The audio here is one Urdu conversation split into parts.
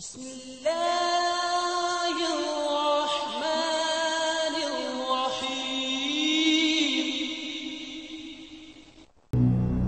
بسم الله الرحمن الرحيم.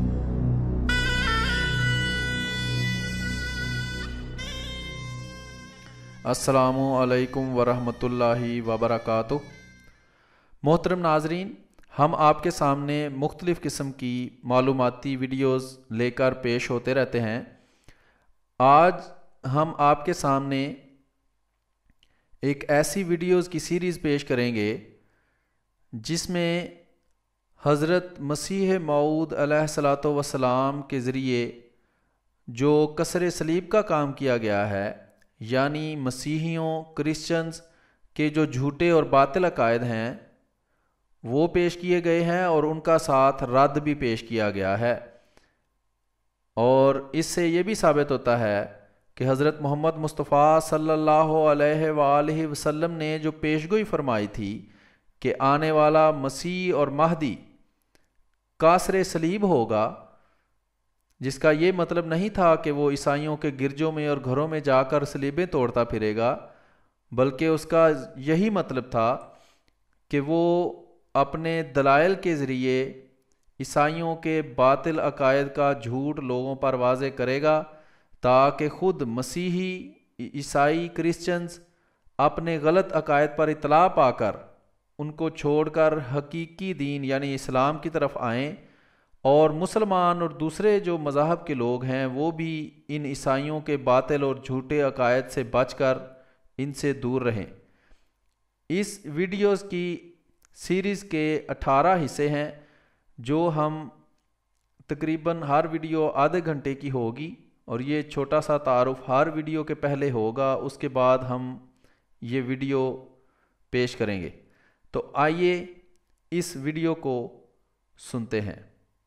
السلام علیکم ورحمۃ اللہ وبرکاتہ. محترم ناظرین، ہم آپ کے سامنے مختلف قسم کی معلوماتی ویڈیوز لے کر پیش ہوتے رہتے ہیں. آج ہم آپ کے سامنے ایک ایسی ویڈیوز کی سیریز پیش کریں گے جس میں حضرت مسیح موعود علیہ الصلوۃ والسلام کے ذریعے جو کسر صلیب کا کام کیا گیا ہے، یعنی مسیحیوں کرسچنز کے جو جھوٹے اور باطل عقائد ہیں وہ پیش کیے گئے ہیں، اور ان کا ساتھ رد بھی پیش کیا گیا ہے. اور اس سے یہ بھی ثابت ہوتا ہے کہ حضرت محمد مصطفیٰ صلی اللہ علیہ وآلہ وسلم نے جو پیشگوئی فرمائی تھی کہ آنے والا مسیح اور مہدی کاسر صلیب ہوگا، جس کا یہ مطلب نہیں تھا کہ وہ عیسائیوں کے گرجوں میں اور گھروں میں جا کر صلیبیں توڑتا پھرے گا، بلکہ اس کا یہی مطلب تھا کہ وہ اپنے دلائل کے ذریعے عیسائیوں کے باطل عقائد کا جھوٹ لوگوں پر واضح کرے گا، تاکہ خود مسیحی عیسائی کرسچنز اپنے غلط عقائد پر اطلاع پا کر ان کو چھوڑ کر حقیقی دین یعنی اسلام کی طرف آئیں، اور مسلمان اور دوسرے جو مذاہب کے لوگ ہیں وہ بھی ان عیسائیوں کے باطل اور جھوٹے عقائد سے بچ کر ان سے دور رہیں. اس ویڈیوز کی سیریز کے 18 حصے ہیں، جو ہم تقریباً ہر ویڈیو آدھے گھنٹے کی ہوگی، اور یہ چھوٹا سا تعارف ہر ویڈیو کے پہلے ہوگا، اس کے بعد ہم یہ ویڈیو پیش کریں گے. تو آئیے اس ویڈیو کو سنتے ہیں.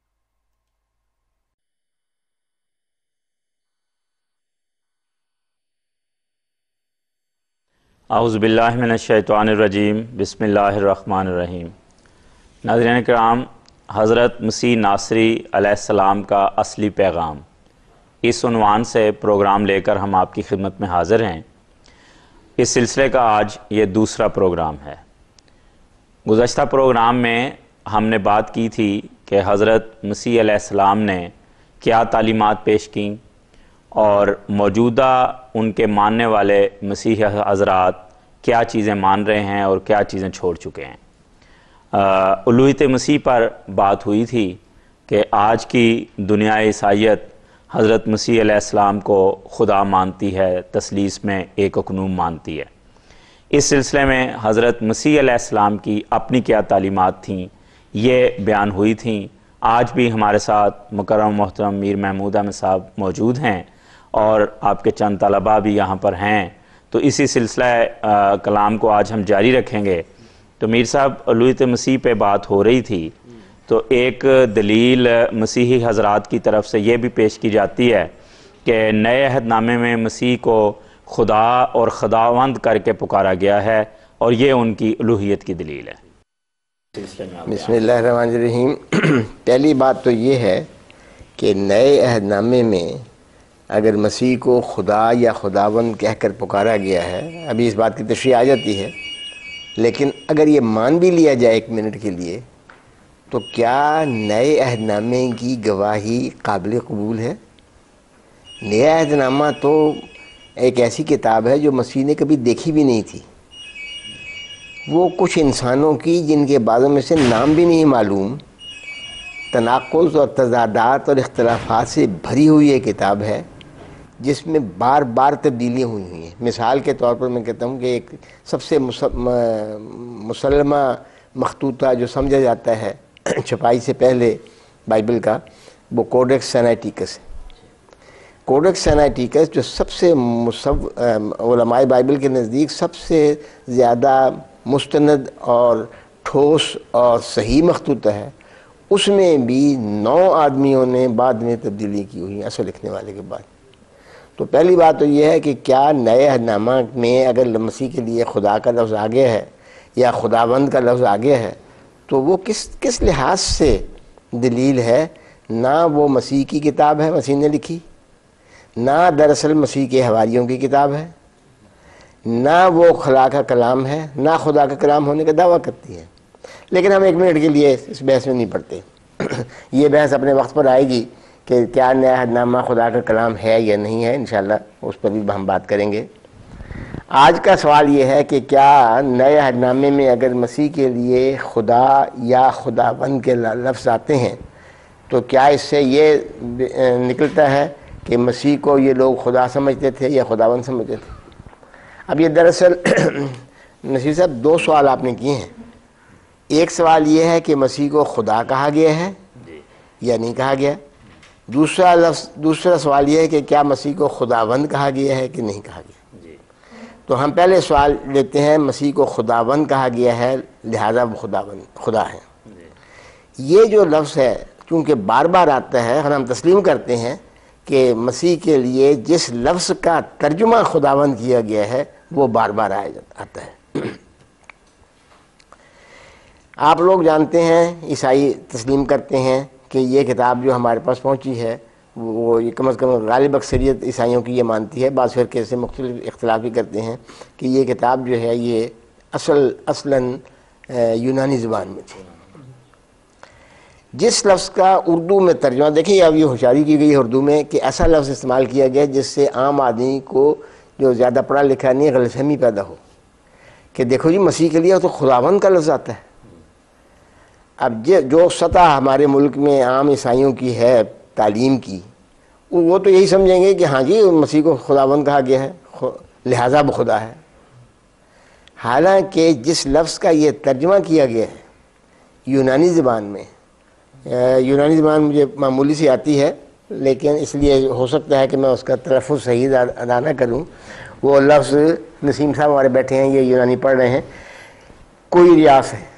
اعوذ باللہ من الشیطان الرجیم. بسم اللہ الرحمن الرحیم. ناظرین کرام، حضرت مسیح ناصری علیہ السلام کا اصلی پیغام، اس عنوان سے پروگرام لے کر ہم آپ کی خدمت میں حاضر ہیں. اس سلسلے کا آج یہ دوسرا پروگرام ہے. گزشتہ پروگرام میں ہم نے بات کی تھی کہ حضرت مسیح علیہ السلام نے کیا تعلیمات پیش کیں، اور موجودہ ان کے ماننے والے مسیحی حضرات کیا چیزیں مان رہے ہیں اور کیا چیزیں چھوڑ چکے ہیں. الوہیت مسیح پر بات ہوئی تھی کہ آج کی دنیا عیسائیت حضرت مسیح علیہ السلام کو خدا مانتی ہے، تثلیث میں ایک اقنوم مانتی ہے. اس سلسلے میں حضرت مسیح علیہ السلام کی اپنی کیا تعلیمات تھیں یہ بیان ہوئی تھیں. آج بھی ہمارے ساتھ مکرم محترم میر محمود احمد صاحب موجود ہیں، اور آپ کے چند طلباء بھی یہاں پر ہیں. تو اسی سلسلہ کلام کو آج ہم جاری رکھیں گے. تو میر صاحب، الوہیت مسیح پہ بات ہو رہی تھی، تو ایک دلیل مسیحی حضرات کی طرف سے یہ بھی پیش کی جاتی ہے کہ نئے عہد نامے میں مسیح کو خدا اور خداوند کر کے پکارا گیا ہے، اور یہ ان کی الوہیت کی دلیل ہے. بسم اللہ الرحمن الرحیم. پہلی بات تو یہ ہے کہ نئے عہد نامے میں اگر مسیح کو خدا یا خداوند کہہ کر پکارا گیا ہے، ابھی اس بات کی تشریح آ جاتی ہے، لیکن اگر یہ مان بھی لیا جائے ایک منٹ کے لیے، تو کیا نئے عہد نامے کی گواہی قابل قبول ہے؟ نیا عہد نامہ تو ایک ایسی کتاب ہے جو مسیح نے کبھی دیکھی بھی نہیں تھی. وہ کچھ انسانوں کی جن کے بعضوں میں سے نام بھی نہیں معلوم، تناقض اور تضادات اور اختلافات سے بھری ہوئی یہ کتاب ہے، جس میں بار بار تبدیلیاں ہوئی ہیں. مثال کے طور پر میں کہتا ہوں کہ ایک سب سے مسلمہ مخطوطہ جو سمجھا جاتا ہے چھپائی سے پہلے بائبل کا، وہ کوڈیکس سینائٹیکس ہے. کوڈیکس سینائٹیکس جو سب سے علماء بائبل کے نزدیک سب سے زیادہ مستند اور ٹھوس اور صحیح مخطوطہ ہے، اس میں بھی 9 آدمیوں نے بعد میں تبدیلی کی ہوئی اصل لکھنے والے کے بعد. تو پہلی بات تو یہ ہے کہ کیا نئے عہد نامہ میں اگر مسیح کے لیے خدا کا لفظ آگے ہے یا خداوند کا لفظ آگے ہے، تو وہ کس لحاظ سے دلیل ہے؟ نہ وہ مسیح کی کتاب ہے مسیح نے لکھی، نہ دراصل مسیح کے حواریوں کی کتاب ہے، نہ وہ خلا کا کلام ہے، نہ خدا کا کلام ہونے کا دعویٰ کرتی ہے۔ لیکن ہم 1 منٹ کے لیے اس بحث میں نہیں پڑتے، یہ بحث اپنے وقت پر آئے گی کہ کیا نیا عہد نامہ خدا کا کلام ہے یا نہیں ہے، انشاءاللہ اس پر بھی ہم بات کریں گے۔ آج کا سوال یہ ہے کہ کیا نئے عہد نامے میں اگر مسیح کے لیے خدا یا خداوند کے لفظ آتے ہیں تو کیا اس سے یہ نکلتا ہے کہ مسیح کو یہ لوگ خدا سمجھتے تھے یا خداوند سمجھتے تھے؟ اب یہ دراصل نصیر صاحب 2 سوال آپ نے کیے ہیں۔ ایک سوال یہ ہے کہ مسیح کو خدا کہا گیا ہے یا نہیں کہا گیا، دوسرا سوال یہ ہے کہ کیا مسیح کو خداوند کہا گیا ہے کہ نہیں کہا گیا۔ تو ہم پہلے سوال لیتے ہیں، مسیح کو خداوند کہا گیا ہے لہذا وہ خدا ہے۔ یہ جو لفظ ہے چونکہ بار بار آتا ہے اور ہم تسلیم کرتے ہیں کہ مسیح کے لیے جس لفظ کا ترجمہ خداوند کیا گیا ہے وہ بار بار آتا ہے۔ آپ لوگ جانتے ہیں، عیسائی تسلیم کرتے ہیں کہ یہ کتاب جو ہمارے پاس پہنچی ہے وہ کم از کم غالب اکثریت عیسائیوں کی یہ مانتی ہے، بعض فرقے سے مختلف اختلاف بھی کرتے ہیں کہ یہ کتاب جو ہے یہ اصلاً یونانی زبان میں تھی۔ جس لفظ کا اردو میں ترجمہ دیکھیں، اب یہ ہوشیاری کی گئی ہے اردو میں کہ ایسا لفظ استعمال کیا گیا جس سے عام آدمی کو جو زیادہ پڑھا لکھا نہیں غلط فہمی پیدا ہو کہ دیکھو جی مسیح کے لیے تو خداوند کا لفظ آتا ہے۔ اب جو سطح ہمارے ملک میں عام عیسائیوں کی ہے تعلیم کی، وہ تو یہی سمجھیں گے کہ ہاں جی مسیح کو خداوند کہا گیا ہے لہذا وہ خدا ہے، حالانکہ جس لفظ کا یہ ترجمہ کیا گیا ہے یونانی زبان میں، یونانی زبان مجھے معمولی سی آتی ہے لیکن اس لیے ہو سکتا ہے کہ میں اس کا تلفظ صحیح ادا نہ کروں، وہ لفظ نسیم صاحب ہمارے بیٹھے ہیں یہ یونانی پڑھ رہے ہیں، کوئی ریاس ہے۔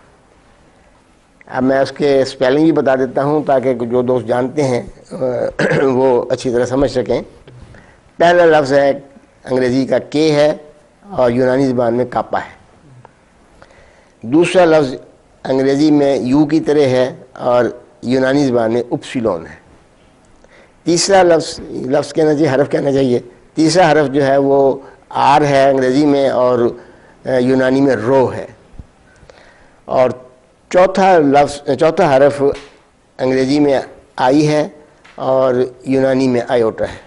اب میں اس کے سپیلنگ بھی بتا دیتا ہوں تاکہ جو دوست جانتے ہیں وہ اچھی طرح سمجھ سکیں۔ پہلا لفظ ہے انگریزی کا کے ہے اور یونانی زبان میں کاپا ہے۔ دوسرا لفظ انگریزی میں یو کی طرح ہے اور یونانی زبان میں اپسیلون ہے۔ تیسرا لفظ کہنا چاہیے، حرف کہنا چاہیے، تیسرا حرف جو ہے وہ آر ہے انگریزی میں اور یونانی میں رو ہے، اور چوتھا حرف انگریزی میں آئی ہے اور یونانی میں آیوٹا ہے،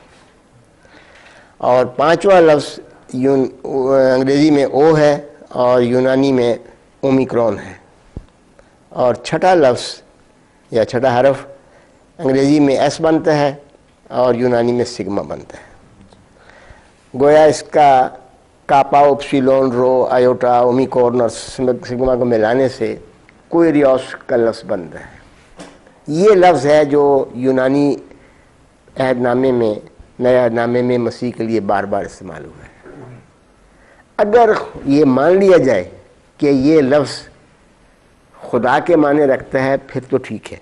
اور پانچواں لفظ انگریزی میں او ہے اور یونانی میں اومیکرون ہے، اور چھٹا لفظ یا چھٹا حرف انگریزی میں ایس بنتا ہے اور یونانی میں سگما بنتا ہے۔ گویا اس کا kappa, upsilon, rho, iota, omicron اور سگما کو ملانے سے کوئی ریوس کا لفظ بن رہا ہے۔ یہ لفظ ہے جو یونانی عہد نامے میں، نئے عہد نامے میں مسیح کے لیے بار بار استعمال ہوا ہے۔ اگر یہ مان لیا جائے کہ یہ لفظ خدا کے معنی رکھتا ہے پھر تو ٹھیک ہے،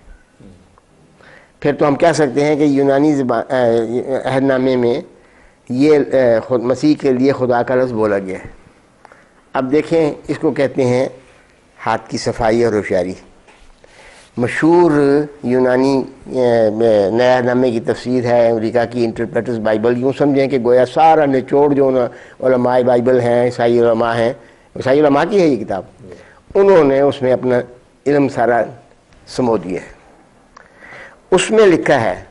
پھر تو ہم کہہ سکتے ہیں کہ یونانی عہد نامے میں یہ مسیح کے لیے خدا کا لفظ بولا گیا ہے۔ اب دیکھیں اس کو کہتے ہیں ہاتھ کی صفائی اور ہوشیاری۔ مشہور یونانی نئے عہد نامے کی تفسیر ہے امریکہ کی انٹرپریٹرز بائبل۔ یوں سمجھیں کہ گویا سارا نچوڑ جو علماء بائبل ہیں، عیسائی علماء ہیں، عیسائی علماء کی ہے یہ کتاب، انہوں نے اس میں اپنا علم سارا سمو دیا ہے۔ اس میں لکھا ہے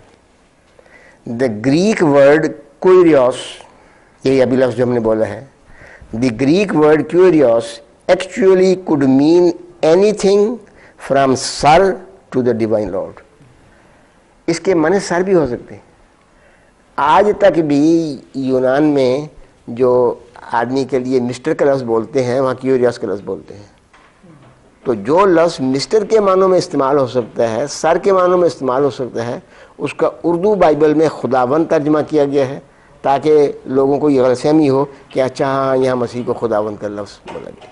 دا گریک ورڈ کوئریوس، یہی ابھی لفظ جو ہم نے بولا ہے، دی Greek word kyrios actually could mean anything from sir to the divine lord۔ اس کے معنی سر بھی ہو سکتے ہیں۔ آج تک بھی یونان میں جو آدمی کے لیے مسٹر کا لفظ بولتے ہیں وہاں کیوریوس کا لفظ بولتے ہیں۔ تو جو لفظ مسٹر کے معنوں میں استعمال ہو سکتا ہے، سر کے معنوں میں استعمال ہو سکتا ہے، اس کا اردو بائبل میں خداوند ترجمہ کیا گیا ہے تاکہ لوگوں کو یہ غلط فہمی ہو کہ اچھا ہاں یہاں مسیح کو خداوند کا لفظ بولا گیا۔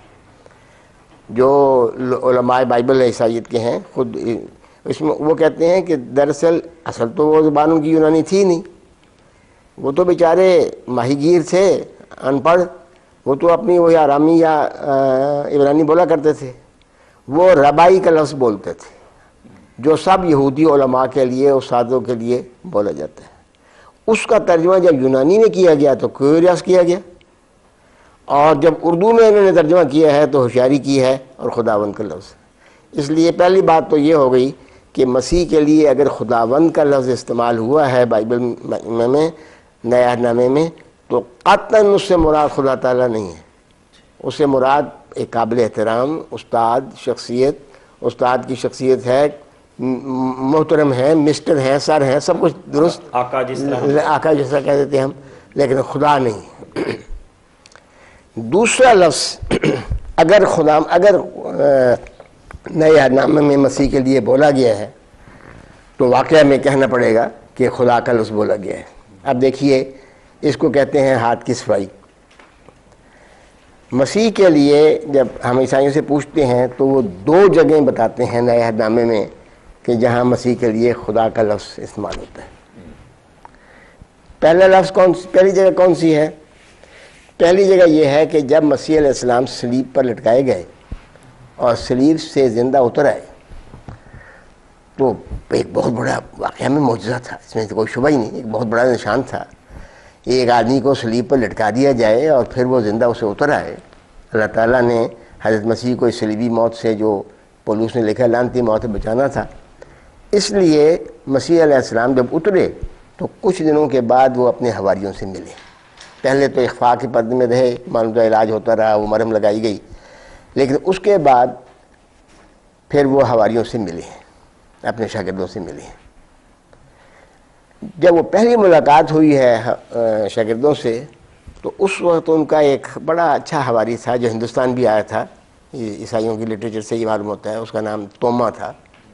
جو علماء بائبل عیسائیت کے ہیں خود اس میں وہ کہتے ہیں کہ دراصل اصل تو وہ زبان ان کی یونانی تھی نہیں، وہ تو بیچارے ماہی گیر تھے، ان پڑھ، وہ تو اپنی وہی آرامی یا عبرانی بولا کرتے تھے، وہ ربائی کا لفظ بولتے تھے جو سب یہودی علماء کے لیے، استادوں کے لیے بولا جاتا ہے۔ اس کا ترجمہ جب یونانی میں کیا گیا تو کیوریاس کیا گیا، اور جب اردو میں انہوں نے ترجمہ کیا ہے تو ہوشیاری کی ہے اور خداوند کا لفظ۔ اس لیے پہلی بات تو یہ ہو گئی کہ مسیح کے لیے اگر خداوند کا لفظ استعمال ہوا ہے بائبل میں، نئے عہد نامے میں، تو قطعاً اس سے مراد خدا تعالیٰ نہیں ہے، اس سے مراد ایک قابل احترام استاد شخصیت، استاد کی شخصیت ہے، محترم ہے، مسٹر ہیں، سر ہیں، سب کچھ درست، آقا جس طرح کہہ دیتے ہیں ہم، لیکن خدا نہیں۔ دوسرا لفظ اگر نئے عہد نامے میں مسیح کے لیے بولا گیا ہے تو واقعہ میں کہنا پڑے گا کہ خدا کا لفظ بولا گیا ہے۔ اب دیکھیے اس کو کہتے ہیں ہاتھ کی صفائی۔ مسیح کے لیے جب ہم عیسائیوں سے پوچھتے ہیں تو وہ 2 جگہیں بتاتے ہیں نئے عہد نامے میں کہ جہاں مسیح کے لیے خدا کا لفظ استعمال ہوتا ہے۔ پہلا لفظ پہلی جگہ کون سی ہے؟ پہلی جگہ یہ ہے کہ جب مسیح علیہ السلام صلیب پر لٹکائے گئے اور صلیب سے زندہ اتر آئے تو ایک بہت بڑا واقعہ میں معجزہ تھا، اس میں کوئی شبہ ہی نہیں، ایک بہت بڑا نشان تھا۔ ایک آدمی کو صلیب پر لٹکا دیا جائے اور پھر وہ زندہ اسے اتر آئے۔ اللہ تعالیٰ نے حضرت مسیح کو اس صلیبی موت سے، جو پولوس نے لکھا لعنتی موت سے، بچانا تھا۔ اس لیے مسیح علیہ السلام جب اترے تو کچھ دنوں کے بعد وہ اپنے حواریوں سے ملے۔ پہلے تو اخفاء کے پردے میں رہے، معلوم کا علاج ہوتا رہا، وہ مرہم لگائی گئی، لیکن اس کے بعد پھر وہ حواریوں سے ملے ہیں، اپنے شاگردوں سے ملے ہیں۔ جب وہ پہلی ملاقات ہوئی ہے شاگردوں سے تو اس وقت ان کا ایک بڑا اچھا حواری تھا جو ہندوستان بھی آیا تھا، عیسائیوں کی لٹریچر سے یہ معلوم ہوتا ہے، اس کا نام توما تھا،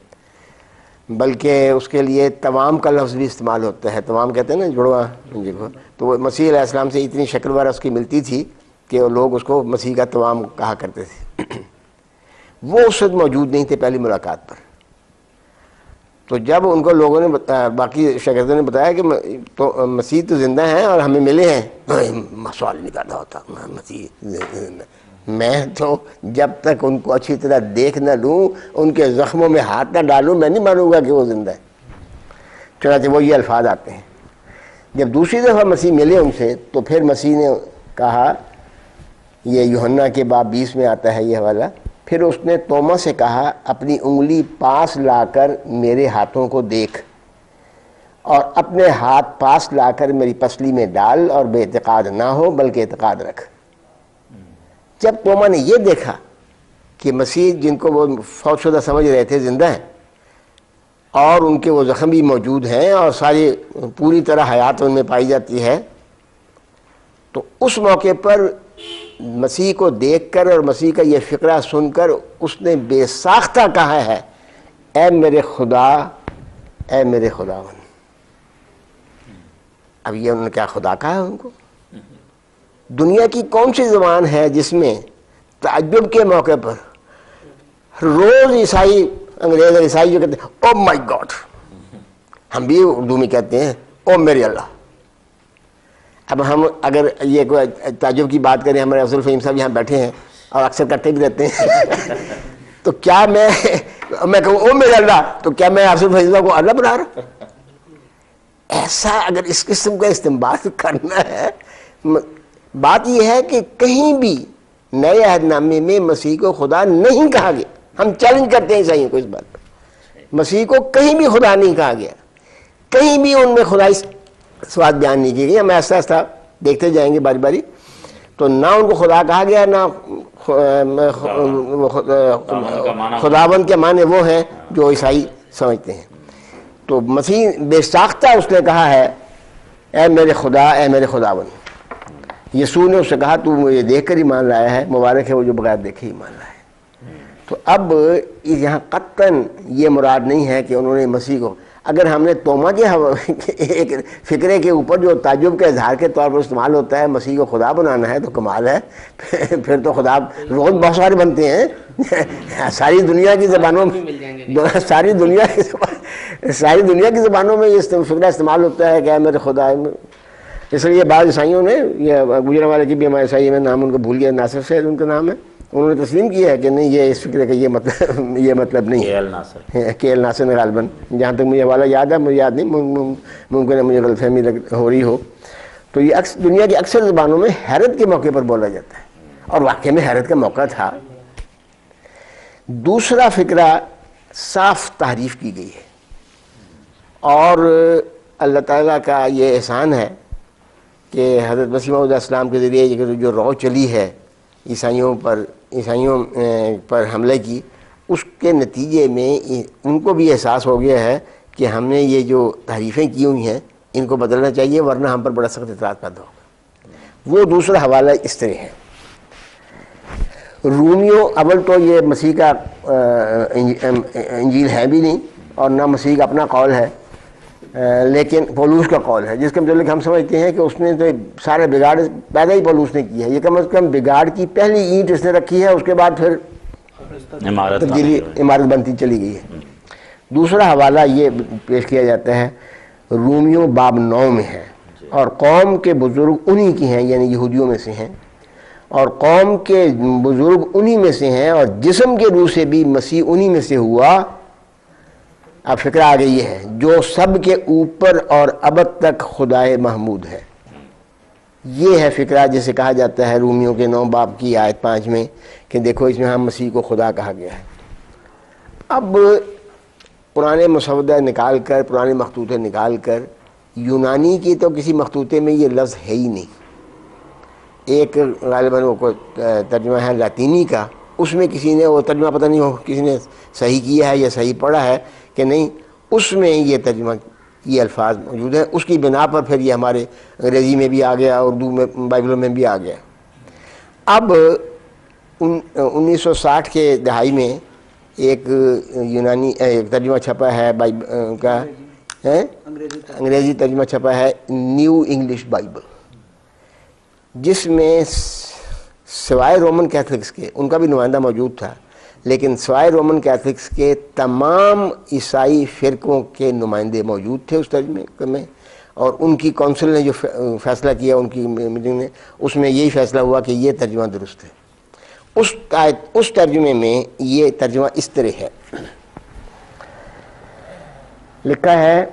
بلکہ اس کے لیے تمام کا لفظ بھی استعمال ہوتا ہے۔ تمام کہتے ہیں نا جڑواں، تو وہ مسیح علیہ السلام سے اتنی شکل وار اس کی ملتی تھی کہ وہ لوگ اس کو مسیح کا تمام کہا کرتے تھے۔ وہ اس وقت موجود نہیں تھے پہلی ملاقات پر۔ تو جب ان کو لوگوں نے باقی شاگردوں نے بتایا کہ تو مسیح تو زندہ ہیں اور ہمیں ملے ہیں، سوال نہیں پیدا ہوتا مسیح زندہ۔ میں تو جب تک ان کو اچھی طرح دیکھ نہ لوں، ان کے زخموں میں ہاتھ نہ ڈالوں، میں نہیں مانوں گا کہ وہ زندہ ہے۔ چنانچہ وہ یہ الفاظ آتے ہیں۔ جب دوسری دفعہ مسیح ملے ان سے تو پھر مسیح نے کہا، یہ یوحنا کے باب 20 میں آتا ہے یہ حوالہ، پھر اس نے توما سے کہا اپنی انگلی پاس لا کر میرے ہاتھوں کو دیکھ، اور اپنے ہاتھ پاس لا کر میری پسلی میں ڈال، اور بے اعتقاد نہ ہو بلکہ اعتقاد رکھ۔ جب توما نے یہ دیکھا کہ مسیح جن کو وہ فوت شدہ سمجھ رہے تھے زندہ ہیں، اور ان کے وہ زخم بھی موجود ہیں اور ساری پوری طرح حیات ان میں پائی جاتی ہے، تو اس موقع پر مسیح کو دیکھ کر اور مسیح کا یہ فقرہ سن کر اس نے بے ساختہ کہا ہے، اے میرے خدا، اے میرے خداوند۔ اب یہ انہوں نے کیا خدا کہا ہے ان کو؟ دنیا کی کون سی زبان ہے جس میں تعجب کے موقع پر روز عیسائی، انگریز اور عیسائی جو کہتے ہیں او مائی گاڈ، ہم بھی اردو میں کہتے ہیں او میرے اللہ۔ اب ہم اگر یہ کوئی تعجب کی بات کریں، ہمارے افضل فہیم صاحب یہاں بیٹھے ہیں اور اکثر کرتے بھی رہتے ہیں، تو کیا میں کہوں او میرے اللہ، تو کیا میں افضل فہیم صاحب کو اللہ بنا رہا؟ ایسا اگر اس قسم کا استنباط کرنا ہے، بات یہ ہے کہ کہیں بھی نئے عہد نامے میں مسیح کو خدا نہیں کہا گیا۔ ہم چیلنج کرتے ہیں عیسائیوں کو اس بات پر، مسیح کو کہیں بھی خدا نہیں کہا گیا، کہیں بھی ان میں خدائی صفات بیان نہیں کی گئی۔ ہم ایسا ایسا دیکھتے جائیں گے باری باری، تو نہ ان کو خدا کہا گیا، نہ خداوند کے معنی وہ ہیں جو عیسائی سمجھتے ہیں۔ تو مسیح بے ساختہ اس نے کہا ہے اے میرے خدا، اے میرے خداوند۔ یسوع نے اس سے کہا تو مجھے دیکھ کر ایمان لایا ہے، مبارک ہے وہ جو بغیر دیکھے ایمان لایا ہے۔ تو اب یہاں قطعاً یہ مراد نہیں ہے کہ انہوں نے مسیح کو، اگر ہم نے توما کے ایک فکرے کے اوپر جو تعجب کے اظہار کے طور پر استعمال ہوتا ہے مسیح کو خدا بنانا ہے تو کمال ہے۔ پھر تو خدا روز بہت سارے بنتے ہیں، ساری دنیا کی زبانوں میں، ساری دنیا کی زبانوں میں یہ فکرہ استعمال ہوتا ہے کہ اے میرے خدا۔ اس لیے بعض عیسائیوں نے، یہ گجرا والے کی بھی ہمارے عیسائی میں نام ان کو بھول گیا، ناصر سے ان کا نام ہے، انہوں نے تسلیم کیا ہے کہ نہیں یہ اس فکر کا یہ مطلب نہیں ہے. کے ایل ناصر نے غالباً، جہاں تک مجھے حوالہ یاد ہے، مجھے یاد نہیں، ممکن ہے مجھے غلط فہمی ہو رہی ہو. تو یہ دنیا کی اکثر زبانوں میں حیرت کے موقع پر بولا جاتا ہے، اور واقعی میں حیرت کا موقع تھا. دوسرا فکرہ صاف تعریف کی گئی ہے، اور اللہ تعالیٰ کا یہ احسان ہے کہ حضرت مسیح موعود علیہ السلام کے ذریعے جو رو چلی ہے عیسائیوں پر حملے کی، اس کے نتیجے میں ان کو بھی احساس ہو گیا ہے کہ ہم نے یہ جو تحریفیں کی ہوئی ہیں ان کو بدلنا چاہیے، ورنہ ہم پر بڑا سخت اعتراض پیدا ہوگا. وہ دوسرا حوالہ اس طرح ہے. رومیوں، اول تو یہ مسیح کا انجیل ہے بھی نہیں، اور نہ مسیح کا اپنا قول ہے، لیکن پولوس کا قول ہے، جس کے متعلق ہم سمجھتے ہیں کہ اس نے تو سارے بگاڑ پیدا ہی پولوس نے کیا ہے. یہ کم از کم بگاڑ کی پہلی اینٹ اس نے رکھی ہے، اس کے بعد پھر تبدیلی عمارت بنتی چلی گئی ہے. دوسرا حوالہ یہ پیش کیا جاتا ہے، رومیوں باب 9 میں ہے، اور قوم کے بزرگ انہی کی ہیں، یعنی یہودیوں میں سے ہیں، اور قوم کے بزرگ انہی میں سے ہیں، اور جسم کے روح سے بھی مسیح انہی میں سے ہوا. اب فکرہ آگے یہ ہے، جو سب کے اوپر اور ابد تک خدائے محمود ہے. یہ ہے فکرہ جسے کہا جاتا ہے رومیوں کے 9 باب کی آیت 5 میں کہ دیکھو اس میں ہم مسیح کو خدا کہا گیا ہے. اب پرانے مسودہ نکال کر، پرانے مخطوطے نکال کر، یونانی کی تو کسی مخطوطے میں یہ لفظ ہے ہی نہیں. ایک غالباً وہ کوئی ترجمہ ہے لاطینی کا، اس میں کسی نے وہ ترجمہ پتہ نہیں ہو کسی نے صحیح کیا ہے یا صحیح پڑھا ہے کہ نہیں، اس میں یہ ترجمہ یہ الفاظ موجود ہیں. اس کی بنا پر پھر یہ ہمارے انگریزی میں بھی آ گیا، اردو میں بائبلوں میں بھی آ گیا. اب 1960 کے دہائی میں ایک یونانی ایک ترجمہ چھپا ہے کا انگریزی ترجمہ چھپا ہے نیو انگلش بائبل، جس میں سوائے رومن کیتھلکس کے، ان کا بھی نمائندہ موجود تھا، لیکن سوائے رومن کیتھلکس کے تمام عیسائی فرقوں کے نمائندے موجود تھے اس ترجمے میں. اور ان کی کونسل نے جو فیصلہ کیا، ان کی میٹنگ نے، اس میں یہی فیصلہ ہوا کہ یہ ترجمہ درست ہے. اس ترجمے میں یہ ترجمہ اس طرح ہے، لکھا ہے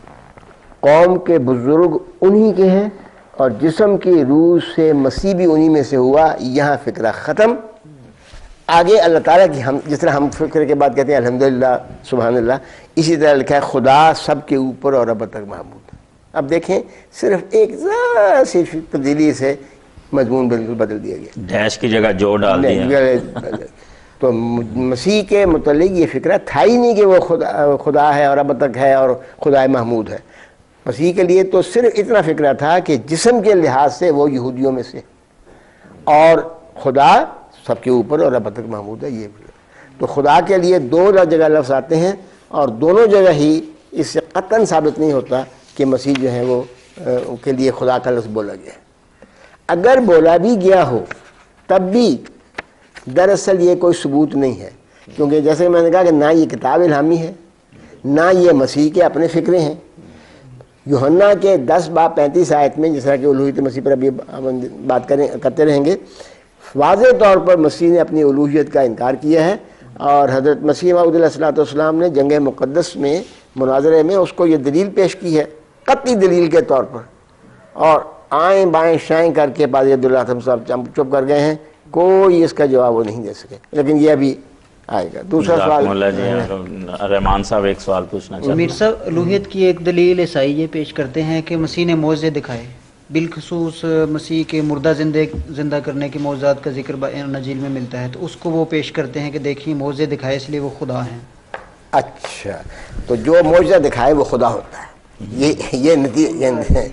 قوم کے بزرگ انہی کے ہیں اور جسم کی روح سے مسیح بھی انہی میں سے ہوا. یہاں فکرہ ختم. آگے اللہ تعالیٰ کی ہم جس طرح ہم فکر کے بعد کہتے ہیں الحمدللہ سبحان اللہ، اسی طرح لکھا ہے خدا سب کے اوپر اور ابد تک محمود. اب دیکھیں صرف ایک ذرا سی تبدیلی سے مضمون بالکل بدل دیا گیا، ڈیش کی جگہ جو ڈال دیا. تو مسیح کے متعلق یہ فکرہ تھا ہی نہیں کہ وہ خدا ہے اور ابد تک ہے اور خدا محمود ہے. مسیح کے لیے تو صرف اتنا فکرہ تھا کہ جسم کے لحاظ سے وہ یہودیوں میں سے، اور خدا سب کے اوپر اور ابد تک محمود ہے. یہ تو خدا کے لیے 2 جگہ لفظ آتے ہیں، اور دونوں جگہ ہی اس سے قطعاً ثابت نہیں ہوتا کہ مسیح جو ہے وہ کے لیے خدا کا لفظ بولا گیا. اگر بولا بھی گیا ہو تب بھی دراصل یہ کوئی ثبوت نہیں ہے، کیونکہ جیسے میں نے کہا کہ نہ یہ کتاب الہامی ہے، نہ یہ مسیح کے اپنے فکرے ہیں. یوحنا کے 10 باب 35 آیت میں، جس طرح کہ الوہیت مسیح پر ابھی بات کرتے رہیں گے، واضح طور پر مسیح نے اپنی الوہیت کا انکار کیا ہے، اور حضرت مسیح موعود علیہ السلام نے جنگ مقدس میں مناظرے میں اس کو یہ دلیل پیش کی ہے، قطعی دلیل کے طور پر، اور آئیں بائیں شائیں کر کے پادری عبداللہ صاحب چپ کر گئے ہیں. کوئی اس کا جواب وہ نہیں دے سکے، لیکن یہ ابھی آئے گا. دوسرا سوال رحمان صاحب ایک سوال پوچھنا چاہتے ہیں. امیر صاحب، الوہیت کی ایک دلیل عیسائی یہ پیش کرتے ہیں کہ مسیح نے معجزے دکھائے، بالخصوص مسیح کے مردہ زندہ کرنے کے معجزات کا ذکر انجیل میں ملتا ہے، تو اس کو وہ پیش کرتے ہیں کہ دیکھیں معجزے دکھائے اس لیے وہ خدا ہیں. اچھا، تو جو معجزہ دکھائے وہ خدا ہوتا ہے، یہ نتیجہ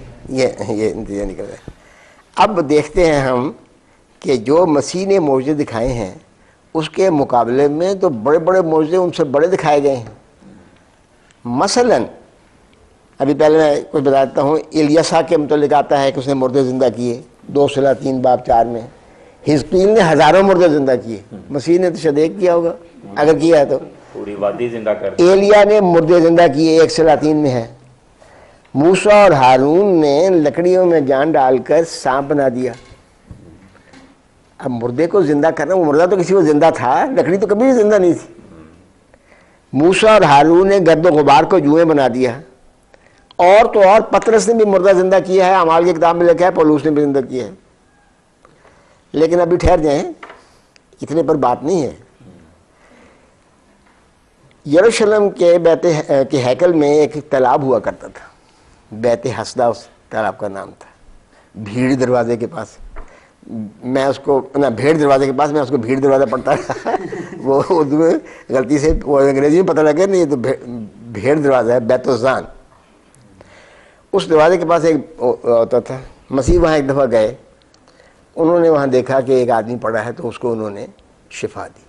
نکل رہا ہے. اب دیکھتے ہیں ہم کہ جو مسیح نے معجزے دکھائے ہیں اس کے مقابلے میں تو بڑے بڑے معجزے ان سے بڑے دکھائے گئے ہیں. مثلاً ابھی پہلے میں کچھ بتاتا ہوں، الیسا کے متعلق آتا ہے کہ اس نے مردے زندہ کیے 2 3 باب 4 میں. حزقیل نے ہزاروں مردے زندہ کیے، مسیح نے تو شاید ایک کیا ہوگا اگر کیا ہے تو. پوری وادی زندہ کر. ایلیا نے مردے زندہ کیے 1 3 میں ہے. موسیٰ اور ہارون نے لکڑیوں میں جان ڈال کر سانپ بنا دیا. اب مردے کو زندہ کرنا، وہ مردہ تو کسی کو زندہ تھا، لکڑی تو کبھی بھی زندہ نہیں تھی. موسیٰ اور ہارون نے گرد و غبار کو جوئیں بنا دیا. اور تو اور پطرس نے بھی مردہ زندہ کیا ہے، اعمال کی کتاب میں لکھا ہے پولوس نے بھی زندہ کیا ہے. لیکن ابھی ٹھہر جائیں، اتنے پر بات نہیں ہے. یروشلم کے کے ہیکل میں ایک تالاب ہوا کرتا تھا، بیت حسدہ اس تالاب کا نام تھا، بھیڑ دروازے کے پاس. میں اس کو بھیڑ دروازے کے پاس، میں اس کو بھیڑ دروازہ پڑھتا تھا. وہ اردو میں غلطی سے، وہ انگریزی میں پتہ لگا نہیں، یہ تو بھیڑ دروازہ ہے، بیت الزان. اس دروازے کے پاس ایک ہوتا تھا. مسیح وہاں ایک دفعہ گئے، انہوں نے وہاں دیکھا کہ ایک آدمی پڑا ہے، تو اس کو انہوں نے شفا دی.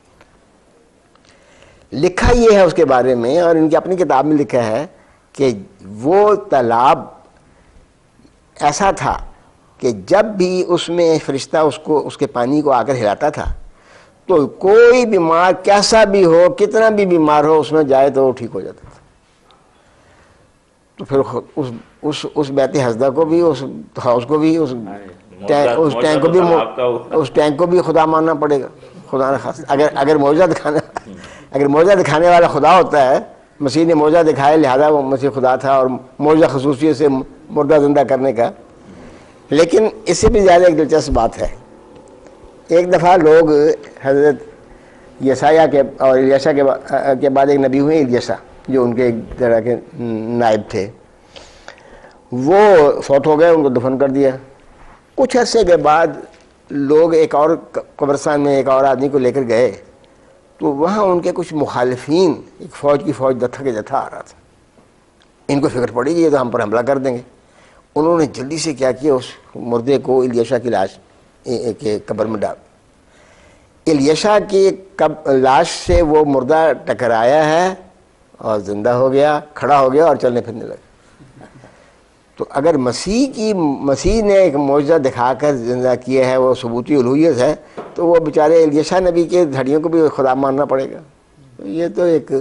لکھا یہ ہے اس کے بارے میں، اور ان کی اپنی کتاب میں لکھا ہے کہ وہ تالاب ایسا تھا کہ جب بھی اس میں فرشتہ اس کے پانی کو آ کر ہلاتا تھا تو کوئی بیمار کیسا بھی ہو، کتنا بھی بیمار ہو، اس میں جائے تو وہ ٹھیک ہو جاتا تھا. تو پھر اس بیت حسدہ کو بھی، اس ہاؤس کو بھی، اس ٹینک کو بھی خدا ماننا پڑے گا. خدا نخواستہ اگر معجزہ دکھانے والا خدا ہوتا ہے، مسیح نے معجزہ دکھایا لہذا وہ مسیح خدا تھا، اور معجزہ خصوصیت سے مردہ زندہ کرنے کا. لیکن اس سے بھی زیادہ ایک دلچسپ بات ہے. ایک دفعہ لوگ حضرت یسایہ کے اور الیشا کے بعد ایک نبی ہوئے الیشا، جو ان کے ایک طرح کے نائب تھے. وہ فوت ہو گئے، ان کو دفن کر دیا. کچھ عرصے کے بعد لوگ ایک اور قبرستان میں ایک اور آدمی کو لے کر گئے، تو وہاں ان کے کچھ مخالفین، ایک فوج کی فوج جتھا کے جتھا آ رہا تھا. ان کو فکر پڑی کہ یہ تو ہم پر حملہ کر دیں گے. انہوں نے جلدی سے کیا کیا، اس مردے کو الیشا کی لاش کے قبر میں ڈال. الیشا کی لاش سے وہ مردہ ٹکرایا ہے اور زندہ ہو گیا، کھڑا ہو گیا اور چلنے پھرنے لگا. تو اگر مسیح نے ایک معجزہ دکھا کر زندہ کیا ہے، وہ ثبوتی الوہیت ہے، تو وہ بیچارے الیشا نبی کے دھڑیوں کو بھی خدا ماننا پڑے گا. یہ تو ایک،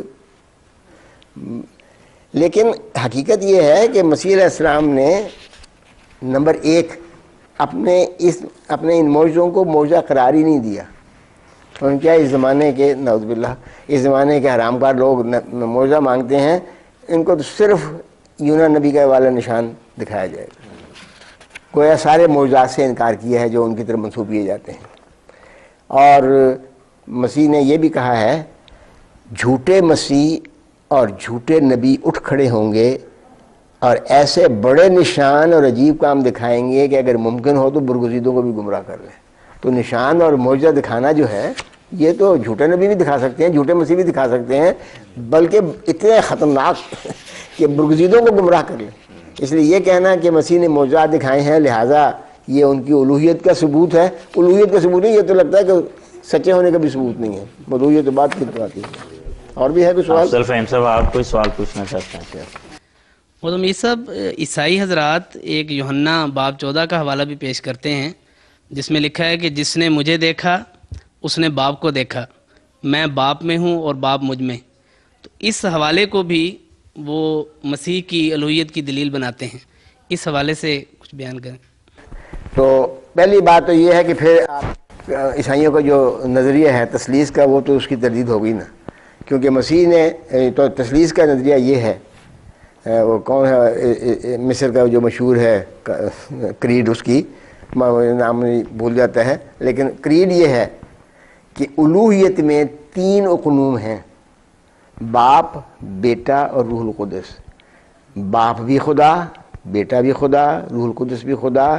لیکن حقیقت یہ ہے کہ مسیح علیہ السلام نے نمبر ایک اپنے ان معجزوں کو معجزہ قرار ہی نہیں دیا. ان کیا اس زمانے کے، نعوذ باللہ، اس زمانے کے حرام کار لوگ معجزہ مانگتے ہیں، ان کو تو صرف یونا نبی کا والا نشان دکھایا جائے گا. گویا سارے معجزات سے انکار کیا ہے جو ان کی طرف منسوب کیے جاتے ہیں. اور مسیح نے یہ بھی کہا ہے، جھوٹے مسیح اور جھوٹے نبی اٹھ کھڑے ہوں گے اور ایسے بڑے نشان اور عجیب کام دکھائیں گے کہ اگر ممکن ہو تو برگزیدوں کو بھی گمراہ کر لیں. تو نشان اور معجزہ دکھانا جو ہے، یہ تو جھوٹے نبی بھی دکھا سکتے ہیں، جھوٹے مسیح بھی دکھا سکتے ہیں، بلکہ اتنے خطرناک کہ برگزیدوں کو گمراہ کر لیں. اس لیے یہ کہنا کہ مسیح نے معجزات دکھائے ہیں لہٰذا یہ ان کی الوہیت کا ثبوت ہے، الوہیت کا ثبوت نہیں، یہ تو لگتا ہے کہ سچے ہونے کا بھی ثبوت نہیں ہے. الوہیت تو بات کی آتی ہے. اور بھی ہے کوئی سوال؟ افضل فہیم صاحب آپ کوئی سوال پوچھنا چاہتے ہیں؟ میر صاحب، عیسائی حضرات ایک یوحنا باب 14 کا حوالہ بھی پیش کرتے ہیں، جس میں لکھا ہے کہ جس نے مجھے دیکھا اس نے باپ کو دیکھا، میں باپ میں ہوں اور باپ مجھ میں. تو اس حوالے کو بھی وہ مسیح کی الوہیت کی دلیل بناتے ہیں. اس حوالے سے کچھ بیان کریں. تو پہلی بات تو یہ ہے کہ پھر آپ عیسائیوں کا جو نظریہ ہے تثلیث کا، وہ تو اس کی تردید ہو گئی نا، کیونکہ مسیح نے تو تثلیث کا نظریہ یہ ہے. وہ کون ہے مصر کا جو مشہور ہے کریڈ، اس کی نام بھول جاتا ہے، لیکن کریڈ یہ ہے کہ الوہیت میں 3 اقنوم ہیں، باپ، بیٹا اور روح القدس. باپ بھی خدا، بیٹا بھی خدا، روح القدس بھی خدا.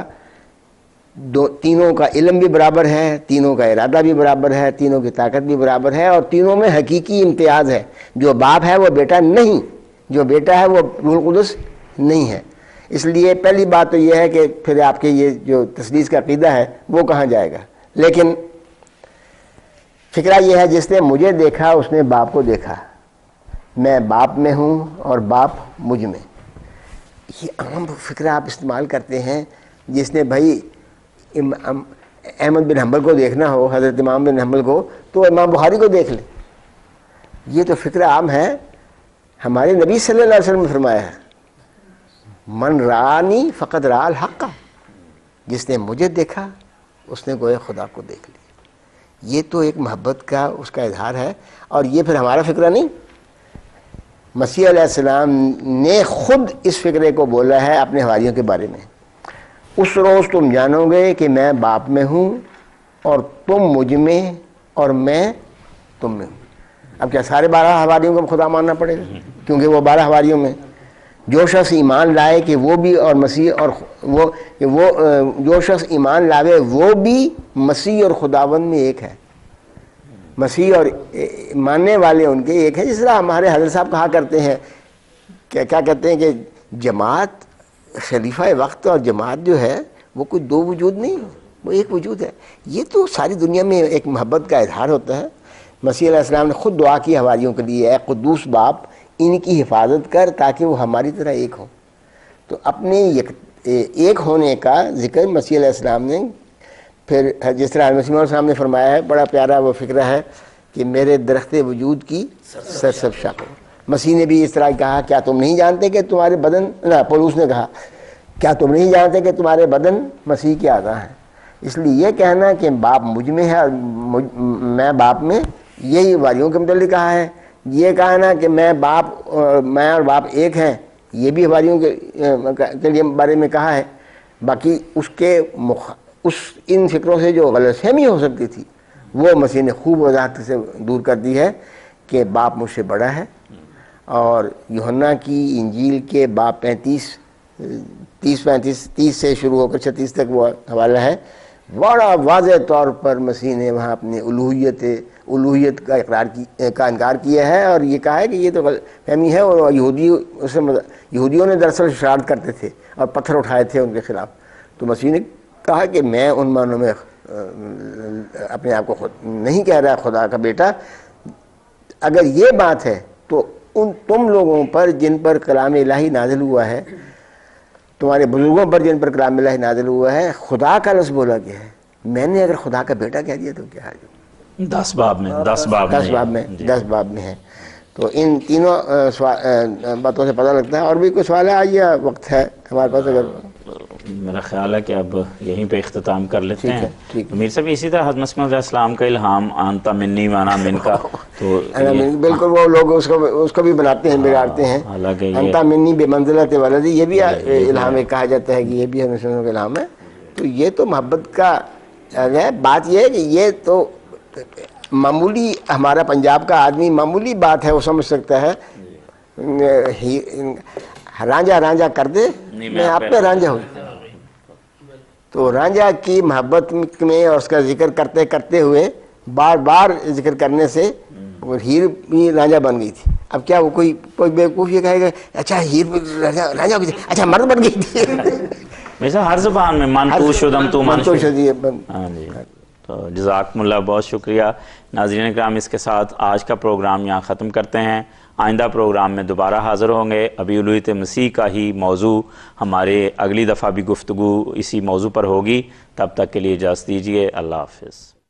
تینوں کا علم بھی برابر ہے، تینوں کا ارادہ بھی برابر ہے، تینوں کی طاقت بھی برابر ہے، اور تینوں میں حقیقی امتیاز ہے. جو باپ ہے وہ بیٹا نہیں، جو بیٹا ہے وہ روح القدس نہیں ہے. اس لیے پہلی بات تو یہ ہے کہ پھر آپ کے یہ جو تثلیث کا عقیدہ ہے وہ کہاں جائے گا. لیکن فکرہ یہ ہے، جس نے مجھے دیکھا اس نے باپ کو دیکھا، میں باپ میں ہوں اور باپ مجھ میں. یہ عام فکرہ آپ استعمال کرتے ہیں. جس نے بھائی احمد بن حنبل کو دیکھنا ہو، حضرت امام بن حنبل کو، تو امام بخاری کو دیکھ لے. یہ تو فکرہ عام ہے. ہمارے نبی صلی اللہ علیہ وسلم نے فرمایا ہے، من رانی فقد رأى الحق، جس نے مجھے دیکھا اس نے گویا خدا کو دیکھ لیا۔ یہ تو ایک محبت کا اس کا اظہار ہے، اور یہ پھر ہمارا فکرہ نہیں، مسیح علیہ السلام نے خود اس فکرے کو بولا ہے اپنے حواریوں کے بارے میں، اس روز تم جانو گے کہ میں باپ میں ہوں اور تم مجھ میں اور میں تم میں ہوں۔ اب کیا سارے 12 حواریوں کو خدا ماننا پڑے گا؟ کیونکہ وہ 12 حواریوں میں جو شخص ایمان لائے کہ وہ بھی اور مسیح اور وہ جو شخص ایمان لاوے وہ بھی مسیح اور خداوند میں ایک ہے، مسیح اور ماننے والے ان کے ایک ہیں۔ جس طرح ہمارے حضرت صاحب کہا کرتے ہیں، کیا کہتے ہیں کہ جماعت، خلیفہ وقت اور جماعت جو ہے وہ کوئی دو وجود نہیں، وہ ایک وجود ہے۔ یہ تو ساری دنیا میں ایک محبت کا اظہار ہوتا ہے۔ مسیح علیہ السلام نے خود دعا کی حواریوں کے لیے، اے قدوس باپ ان کی حفاظت کر تاکہ وہ ہماری طرح ایک ہوں۔ تو اپنے ایک ہونے کا ذکر مسیح علیہ السلام نے پھر جس طرح مسیح علیہ السلام نے فرمایا ہے، بڑا پیارا وہ فکرہ ہے کہ میرے درخت وجود کی سرسبز شاخوں۔ مسیح نے بھی اس طرح کہا، کیا تم نہیں جانتے کہ تمہارے بدن، پولس نے کہا کیا تم نہیں جانتے کہ تمہارے بدن مسیح کے اعضاء ہیں۔ اس لیے یہ کہنا کہ باپ مجھ میں ہے اور میں باپ میں، یہی حواریوں کے متعلق کہا ہے۔ یہ کہنا کہ میں اور باپ ایک ہیں، یہ بھی حواریوں کے لیے بارے میں کہا ہے۔ باقی ان فکروں سے جو غلط فہمی ہو سکتی تھی وہ مسیح نے خوب وضاحت سے دور کر دی ہے کہ باپ مجھ سے بڑا ہے۔ اور یوحنا کی انجیل کے باب 30 سے شروع ہو کر 36 تک وہ حوالہ ہے، بڑا واضح طور پر مسیح نے وہاں اپنی الوہیت کا انکار کیا ہے، اور یہ کہا ہے کہ یہ تو غلط فہمی ہے، اور یہودیوں نے دراصل شرارت کرتے تھے اور پتھر اٹھائے تھے ان کے خلاف۔ تو مسیح نے کہا کہ میں ان معنوں میں اپنے آپ کو خود نہیں کہہ رہا خدا کا بیٹا۔ اگر یہ بات ہے تو تم لوگوں پر جن پر کلام الہی نازل ہوا ہے، تمہارے بزرگوں پر جن پر کلام الہی نازل ہوا ہے، خدا کا لفظ بولا گیا ہے، میں نے اگر خدا کا بیٹا کہہ دیا تو کیا ہے؟ 10 باب میں ہے۔ تو ان تینوں باتوں سے پتہ لگتا ہے۔ اور بھی کوئی سوال ہے؟ آئیے، وقت ہے ہمارے پاس۔ اگر میرا خیال ہے کہ اب یہیں پہ اختتام کر لیتے ہیں۔ میر صاحب اسی طرح حضرت مسیح علیہ السلام کا الہام انتا منی وانا من کا، تو بالکل وہ لوگ اس کو بھی بناتے ہیں، بگاڑتے ہیں۔ انتا منی بے منزلت ولدی، یہ بھی الہام کہا جاتا ہے کہ یہ بھی حضرت کا الہام ہے۔ تو یہ تو محبت کا ہے۔ بات یہ ہے کہ یہ تو معمولی، ہمارا پنجاب کا آدمی معمولی بات ہے وہ سمجھ سکتا ہے، رانجھا کر دے میں آپ پہ رانجھا ہوں۔ تو رانجھا کی محبت میں اور اس کا ذکر کرتے کرتے ہوئے بار بار ذکر کرنے سے وہ ہیر بھی رانجھا بن گئی تھی۔ اب کیا وہ کوئی بیوقوف یہ کہے گا اچھا ہیر رانجھا ہو گئی، اچھا مرد بن گئی تھی؟ ویسے ہر زبان میں من تو شدم تو من تو شدی۔ ہاں جی، تو جزاکم اللہ، بہت شکریہ۔ ناظرین کرام، اس کے ساتھ آج کا پروگرام یہاں ختم کرتے ہیں۔ آئندہ پروگرام میں دوبارہ حاضر ہوں گے۔ ابھی الوہیت مسیح کا ہی موضوع، ہمارے اگلی دفعہ بھی گفتگو اسی موضوع پر ہوگی۔ تب تک کے لیے اجازت دیجیے، اللہ حافظ۔